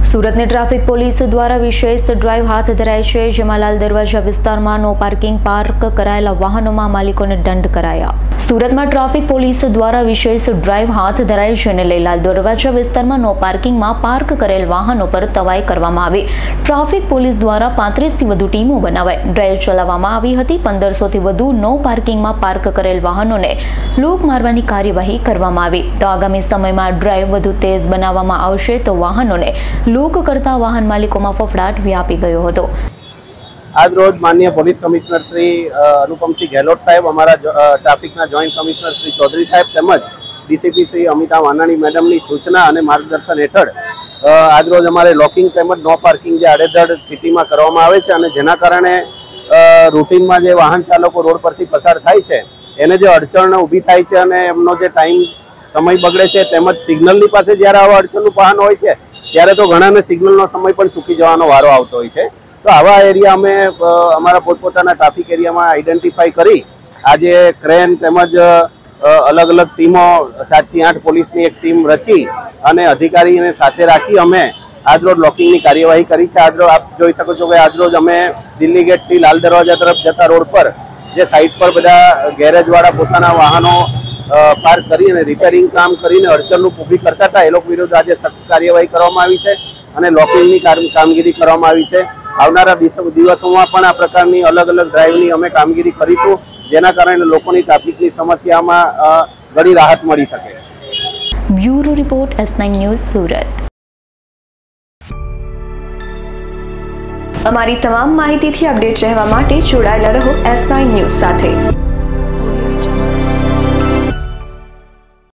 સુરતની traffic police દ્વારા વિશેષ ડ્રાઈવ હાથ ધરાઈ છે, જેમાં લાલ દરવાજા વિસ્તારમાં નો પાર્કિંગ પાર્ક કરાયેલા વાહનોમાં માલિકોને દંડ કરાયા। સુરતમાં ટ્રાફિક પોલીસ દ્વારા વિશેષ ડ્રાઈવ હાથ ધરાઈ છે, જેને લઈ લાલ દરવાજા વિસ્તારમાં નો પાર્કિંગમાં પાર્ક કરેલ વાહનો પર તવાઈ કરવામાં આવી। ટ્રાફિક પોલીસ દ્વારા 35થી વધુ ટીમો બનાવાઈ ડ્રાઈવ ચલાવવામાં આવી હતી। 1500થી વધુ નો પાર્કિંગમાં પાર્ક કરેલ વાહનોને લૂક મારવાની કાર્યવાહી કરવામાં આવી। તો આગામી સમયમાં ડ્રાઈવ વધુ તેજ બનાવવામાં આવશે તો વાહનોને लूक करता वाहन मालिकों में फफड़ाट व्यापी गयो हतो। आज रोज माननीय पोलीस कमिश्नर श्री अनुपम सिंह गहलोत साहेब, अमरा traffic joint commissioner Shri Chaudhary साहेब तेमज डीसीपी श्री अमिता वानाणी मैडम की सूचना और मार्गदर्शन हेठळ आज रोज अमारे लॉकिंग तेमज नो पार्किंग जे आड़ेधड़ सिटी में करवामां आवे छे, अने जेना कारणे रूटीन में जे वाहन चालको रोड परथी पसार थाय छे एने जे अड़चण ऊभी थाय छे अने एमनो जे टाइम समय बगड़े छे, तेमज सिग्नलनी पासे ज्यारे आवा अड़चणनुं वाहन होय छे त्यारे तो घणाने सिग्नलनो समय पण चूकी जवानो वारो आवतो होय छे। तो आवा एरिया अमे अमारा पोतपोताना ट्राफिक एरिया में आइडेंटिफाई करी आजे क्रेन तेमज अलग अलग टीमों 7 થી 8 पोलीसनी एक टीम रची अने अधिकारीने साथे राखी अमे आज रोज लॉकिंगनी कार्यवाही करी छे। आज रोज आप जोई शको छो के आज रोज अमे दिल्ली गेट थी लाल दरवाजा तरफ जता रोड पर जे साइड पर बधा गेरेजवाळा पोताना वाहनो पार्क करी रिपेरिंग काम करीने अड़चण ऊभी करता था, ए लोक विरुद्ध आज सख्त कार्यवाही करवामां आवी छे अने लॉकिंगनी कामगीरी करवामां आवी छे। आवनारा दिवसोमां पण आ प्रकारनी अलग अलग ड्राइवनी अमे कामगीरी करीशुं, जेना कारणे लोकोनी ट्राफिकनी समस्यामां घणी राहत मळी शके। Bureau report S9 news Surat. अमारी तमाम माहितीथी अपडेट रहेवा माटे जोडायेला रहो S9 न्यूज़ साथे।